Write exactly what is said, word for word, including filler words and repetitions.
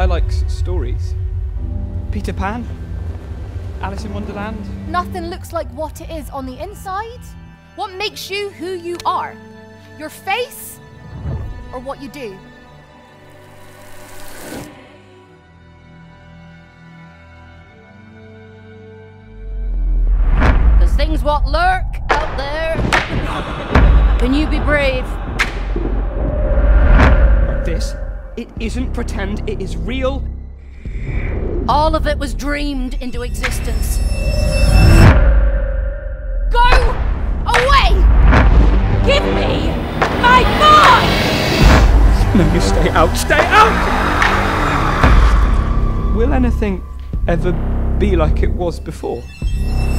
like s stories. Peter Pan? Alice in Wonderland? Nothing looks like what it is on the inside. What makes you who you are? Your face or what you do? There's things what lurk out there. Can you be brave? This, it isn't pretend, it is real. All of it was dreamed into existence. Go away! Give me my boy! No, you stay out, stay out! Will anything ever be like it was before?